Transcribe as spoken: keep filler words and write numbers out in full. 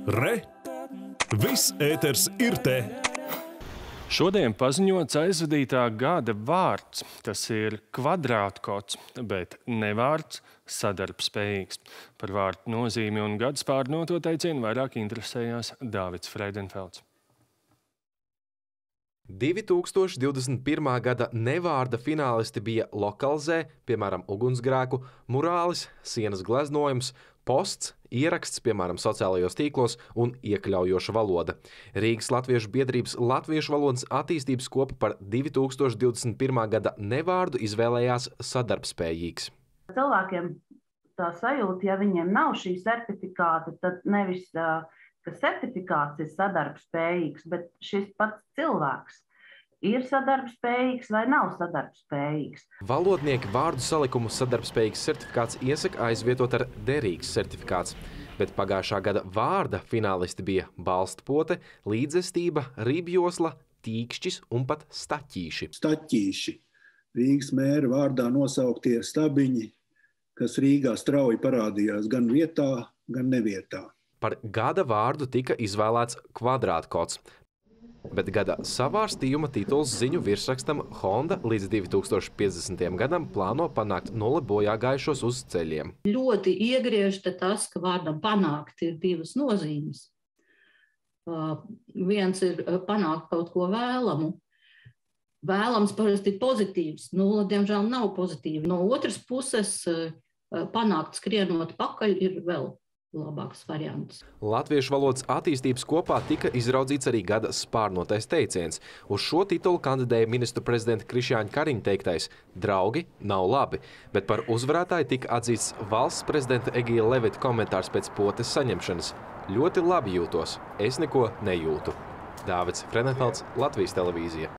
Re! Viss ēters ir te! Šodien paziņots aizvadītā gada vārds. Tas ir kvadrātkods, bet ne vārds sadarbspējīgs. Par vārdu nozīmi un gadspārnoto teicienu vairāk interesējās Dāvids Freidenfelds. divi tūkstoši divdesmit pirmā gada nevārda finālisti bija lokalizē, piemēram, ugunsgrēku, murālis, sienas gleznojums, posts, ieraksts, piemēram, sociālajos tīklos un iekļaujoša valoda. Rīgas Latviešu biedrības latviešu valodas attīstības kopa par divi tūkstoši divdesmit pirmā gada nevārdu izvēlējās sadarbspējīgs. Cilvēkiem tā sajūta, ja viņiem nav šī certifikāta, tad nevis ka certifikāts ir sadarbspējīgs, bet šis pats cilvēks ir sadarbspējīgs vai nav sadarbspējīgs. Valodnieki vārdu salikumu sadarbspējīgs certifikāts iesaka aizvietot ar derīgs certifikāts, bet pagājušā gada vārda finālisti bija balstpote, līdzestība, rībjosla, tīkšķis un pat staķīši. Staķīši. Rīgas mēra vārdā nosauktie stabiņi, kas Rīgā strauji parādījās gan vietā, gan nevietā. Par gada vārdu tika izvēlēts kvadrātkods, bet gada savārstījuma tituls ziņu virsrakstam Honda līdz divi tūkstoši piecdesmitajam gadam plāno panākt nulli bojāgājušos uz ceļiem. Ļoti iegriež tas, ka vārdam panākt ir divas nozīmes. Uh, viens ir panākt kaut ko vēlamu. Vēlams parasti ir pozitīvs, nulle diemžēl nav pozitīvi. No otras puses, uh, panākt skrienot pakaļ ir vēl labāks variants. Latviešu valodas attīstības kopā tika izraudzīts arī gada spārnotais teiciens. Uz šo titulu kandidēja ministru prezidenta Krišjāņa Kariņa teiktais "Draugi nav labi", bet par uzvarētāju tika atzīts valsts prezidenta Egīla Levita komentārs pēc potes saņemšanas. "Ļoti labi jūtos, es neko nejūtu." Dāvids Freidenfelds, Latvijas televīzija.